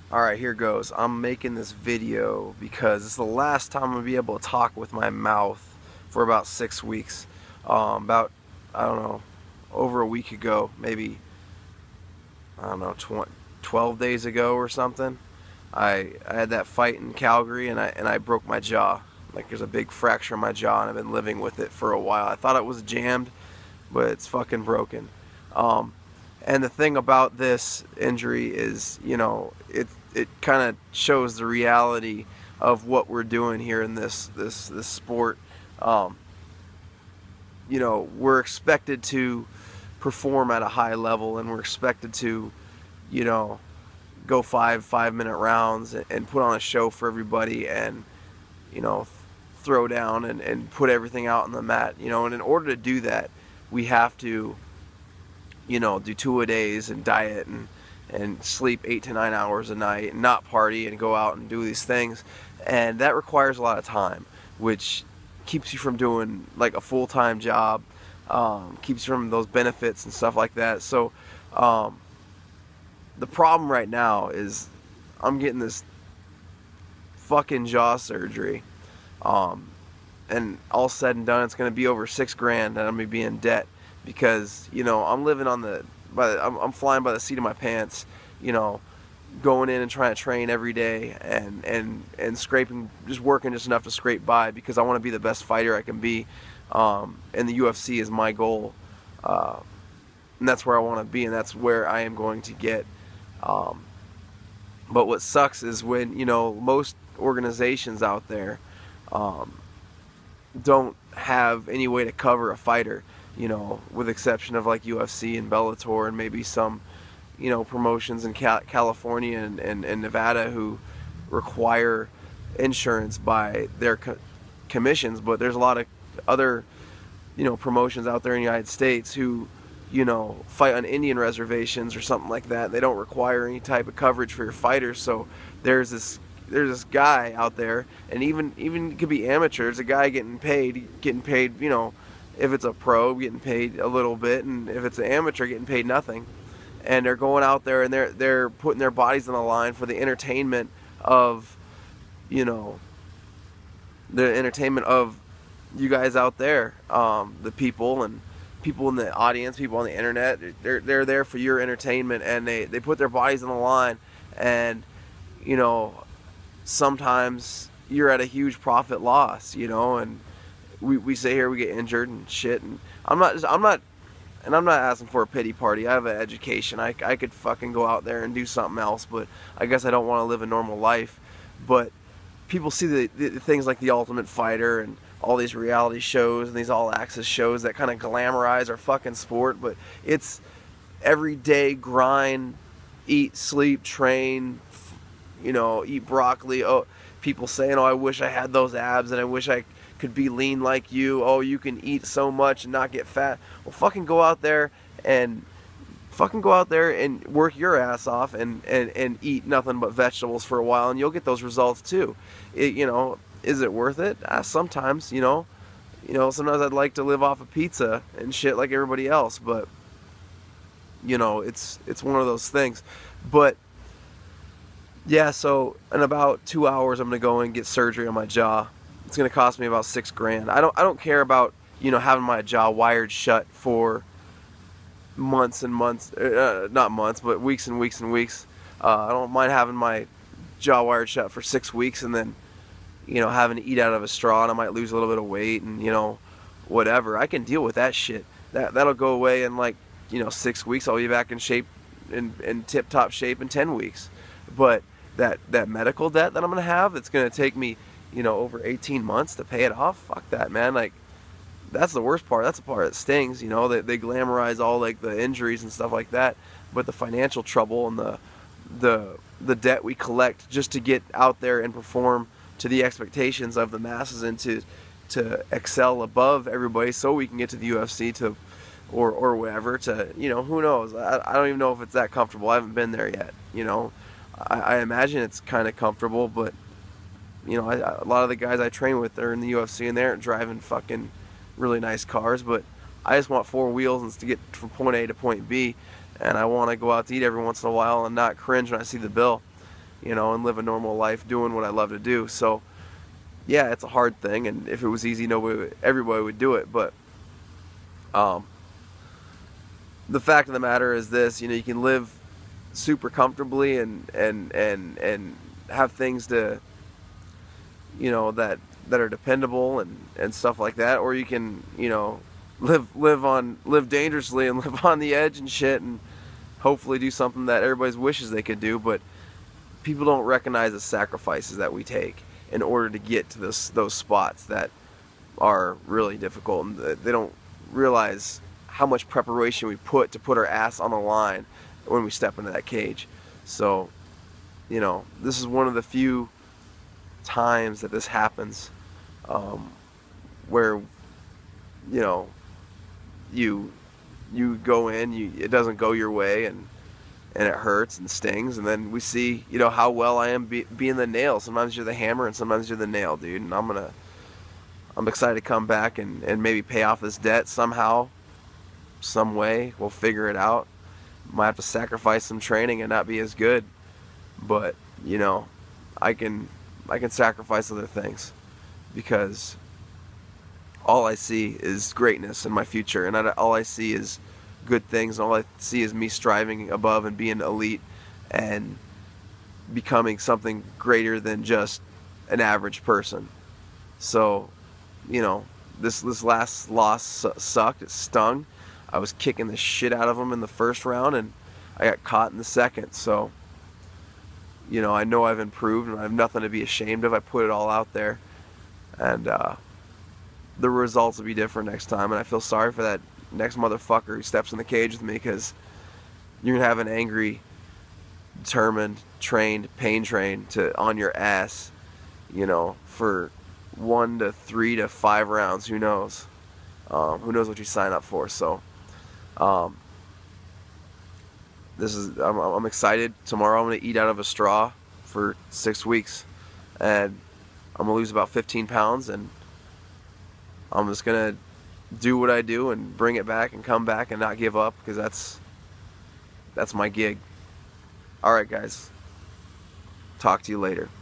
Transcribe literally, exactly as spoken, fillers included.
Alright, here goes. I'm making this video because it's the last time I'm going to be able to talk with my mouth for about six weeks. Um, about, I don't know, over a week ago, maybe, I don't know, twelve days ago or something. I, I had that fight in Calgary and I, and I broke my jaw. Like, there's a big fracture in my jaw and I've been living with it for a while. I thought it was jammed, but it's fucking broken. Um, and the thing about this injury is, you know, it it kind of shows the reality of what we're doing here in this this this sport. Um, you know, we're expected to perform at a high level, and we're expected to, you know, go five five minute rounds and, and put on a show for everybody, and you know, throw down and, and put everything out on the mat. You know, and in order to do that, we have to, you know, do two-a-days and diet and and sleep eight to nine hours a night and not party and go out and do these things. And that requires a lot of time, which keeps you from doing like a full-time job, um, keeps you from those benefits and stuff like that. So um, the problem right now is I'm getting this fucking jaw surgery, um, and all said and done, it's going to be over six grand, and I'm going to be in debt because, you know, I'm living on the, by the, I'm, I'm flying by the seat of my pants, you know, going in and trying to train every day and and and scraping, just working just enough to scrape by because I want to be the best fighter I can be, um, and the U F C is my goal, uh, and that's where I want to be, and that's where I am going to get. Um, but what sucks is when, you know, most organizations out there um, don't have any way to cover a fighter, you know, with exception of like U F C and Bellator and maybe some, you know, promotions in Cal California and, and, and Nevada who require insurance by their co commissions. But there's a lot of other, you know, promotions out there in the United States who, you know, fight on Indian reservations or something like that. They don't require any type of coverage for your fighters. So there's this there's this guy out there, and even even it could be amateur. There's a guy getting paid, getting paid, you know, if it's a pro, getting paid a little bit, and if it's an amateur, getting paid nothing. And they're going out there and they're they're putting their bodies on the line for the entertainment of, you know, the entertainment of you guys out there, um, the people and people in the audience, people on the internet. They're they're there for your entertainment, and they they put their bodies on the line. And you know, sometimes you're at a huge profit loss, you know, and we we sit here, we get injured and shit. And I'm not I'm not. And I'm not asking for a pity party. I have an education. I, I could fucking go out there and do something else, but I guess I don't want to live a normal life. But people see the, the things like The Ultimate Fighter and all these reality shows and these all-access shows that kind of glamorize our fucking sport, but it's everyday grind, eat, sleep, train, you know, eat broccoli. Oh, people saying, oh, I wish I had those abs and I wish I could be lean like you. Oh, you can eat so much and not get fat. Well, fucking go out there and fucking go out there and work your ass off and, and, and eat nothing but vegetables for a while, and you'll get those results too. It, you know, is it worth it? Uh, sometimes, you know, you know, sometimes I'd like to live off of pizza and shit like everybody else, but you know, it's it's one of those things. But yeah, so in about two hours, I'm gonna go and get surgery on my jaw. It's gonna cost me about six grand. I don't I don't care about, you know, having my jaw wired shut for months and months, uh, not months, but weeks and weeks and weeks. Uh, I don't mind having my jaw wired shut for six weeks and then, you know, having to eat out of a straw, and I might lose a little bit of weight and, you know, whatever. I can deal with that shit. That that'll go away in like, you know, six weeks. I'll be back in shape, in, in tip-top shape in ten weeks. But that that medical debt that I'm gonna have, that's gonna take me, you know, over eighteen months to pay it off. Fuck that, man. Like, that's the worst part. That's the part that stings, you know. They, they glamorize all like the injuries and stuff like that, but the financial trouble and the the the debt we collect just to get out there and perform to the expectations of the masses and to to excel above everybody, so we can get to the U F C to or or whatever, to, you know, who knows. I, I don't even know if it's that comfortable. I haven't been there yet, you know. I, I imagine it's kind of comfortable, but you know, I, a lot of the guys I train with are in the U F C and they aren't driving fucking really nice cars. But I just want four wheels and to get from point A to point B, and I want to go out to eat every once in a while and not cringe when I see the bill. you know, and live a normal life doing what I love to do. So yeah, it's a hard thing, and if it was easy, nobody would, everybody would do it. But um, the fact of the matter is this: you know, you can live super comfortably and and and and have things to, you know, that that are dependable and and stuff like that, or you can, you know, live live on live dangerously and live on the edge and shit, and hopefully do something that everybody wishes they could do. But people don't recognize the sacrifices that we take in order to get to this those spots that are really difficult, and they don't realize how much preparation we put to put our ass on the line when we step into that cage. So, you know, this is one of the few times that this happens, um, where, you know, you you go in, you it doesn't go your way, and and it hurts and stings, and then we see, you know, how well I am be, being the nail. Sometimes you're the hammer and sometimes you're the nail, dude. And I'm gonna I'm excited to come back and, and maybe pay off this debt somehow, some way. We'll figure it out. Might have to sacrifice some training and not be as good, but you know, I can I can sacrifice other things, because all I see is greatness in my future, and I, all I see is good things. All I see is me striving above and being elite and becoming something greater than just an average person. So, you know, this this last loss su sucked. It stung. I was kicking the shit out of them in the first round, and I got caught in the second. So, you know, I know I've improved, and I have nothing to be ashamed of. I put it all out there, and uh, the results will be different next time. And I feel sorry for that next motherfucker who steps in the cage with me, because you're gonna have an angry, determined, trained, pain trained to on your ass, you know, for one to three to five rounds. Who knows? Um, who knows what you sign up for? So, um, this is I'm, I'm excited. Tomorrow I'm gonna eat out of a straw for six weeks, and I'm gonna lose about fifteen pounds, and I'm just gonna do what I do and bring it back and come back and not give up, because that's that's my gig. Alright guys, talk to you later.